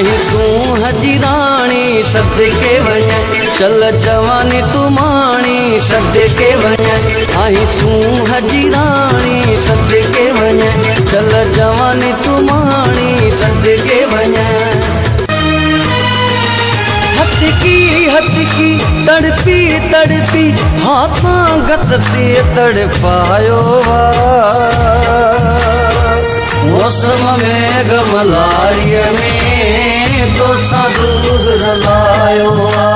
आही सूं हजीराणी सदके वञ चल जवानी तू माणी सदके वञ आही सूं हजीराणी सदके वञ चल जवानी तू माणी सदके वञ हटकी तड़पी तड़पी हाथां गत ते तड़पायो मौसम में गमलारिय में तो दूध रलायो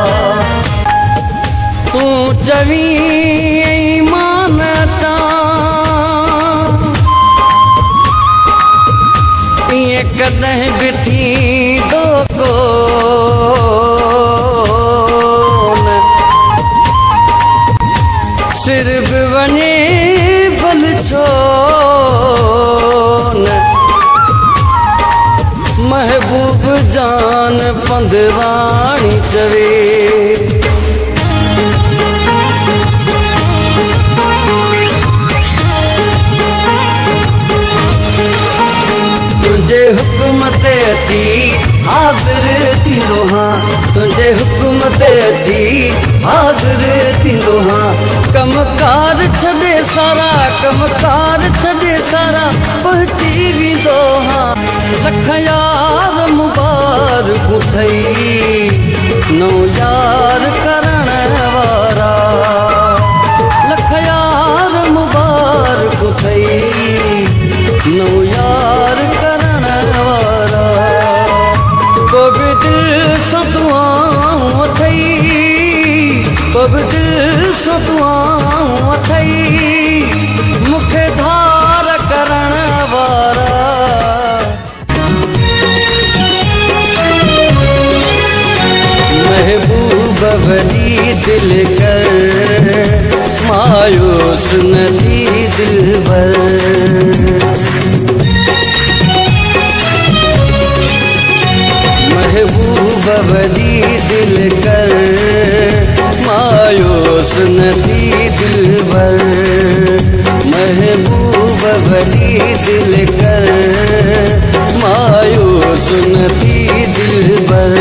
तू चवी मानता ये कदह बिथी दो को सिर बने बल छो महबूब जान पंदराणी चवे तुझे हुक्म ते अची हाज़िर थींदो हां तुझे हुक्म ते अची हाज़िर थींदो हां कमकार छॾे सारा पहुची वेंदो हां लख यार मुबारक थई नौ यार करण वारा लख यार मुबारक थई नौ यार करण वारा को भी दिल सां दुआऊं अथई मूंखे धार करण वारा महबूब वॾी दिल कर मायूस न थी दिलबर महबूब वॾी दिल कर मायूस न थी दिलबर महबूब वॾी दिल कर मायूस न थी दिलबर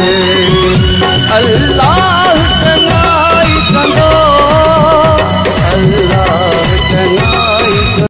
अल्लाह चङाई कंदो अल्लाह चङाई कंदो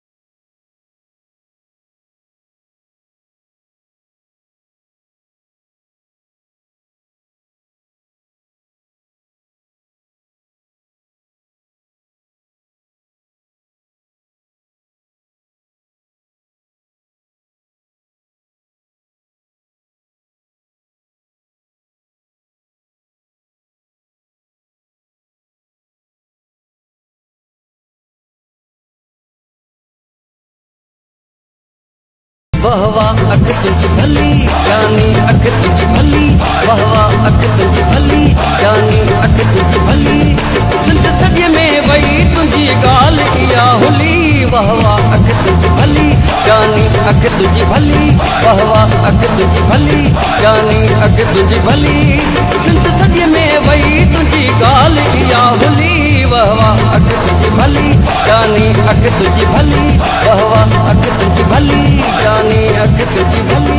वहवा अख तुझी भली जानी अख तुझी भली वहवा अख तुझी भली जानी अख तुझी भली सिंध सॼे में वई तुझी ॻाल्हि इहा हुली वहवा अख तुझी भली जानी अख तुझी भली वहवा अख तुझी भली जानी अख तुझी भली सिंध सॼे में वई तुझी ॻाल्हि इहा हुली वहवा अख तुझी भली जानी अख तुझी भली वहवा अख तुझी भली जानी अख तुझी भली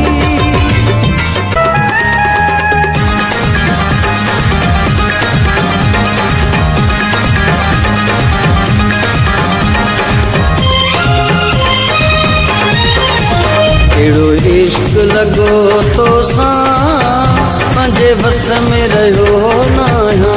अहिड़ो इश्क लॻो तो सां पंहिंजे बस में रहियो न आहियां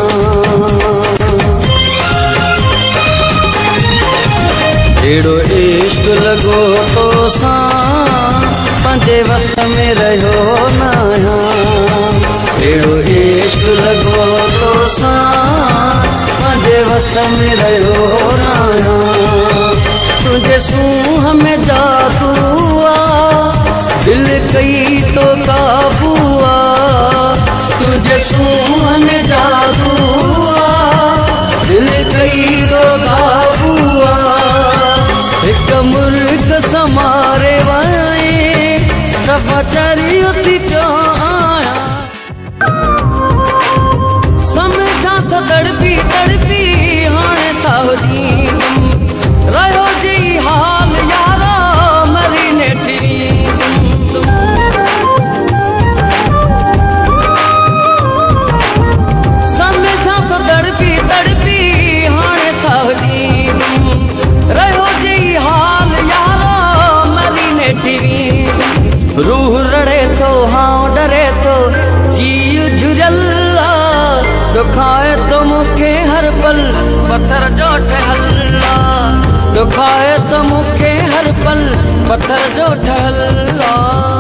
अहिड़ो इश्क लॻो तो सां पंहिंजे बस में रहियो न आहियां अहिड़ो इश्क लॻो तो सां पंहिंजे बस में रहियो न आहियां तुंहिंजे सूंहं में जादू दिल कई तो काबू तुझे सूंहं में जादू दिल कई तो काबू एक मुर्ग समारे वाए सब चरी उठी पियो आया समझा तो तड़पी तड़पी हाणे सावरी रहो जी हाल यारा मरी ने दुखाए तो मूंखे हर पल पत्थर जो ठहला, दुखाए तो मूंखे हर पल पत्थर जो ठहला।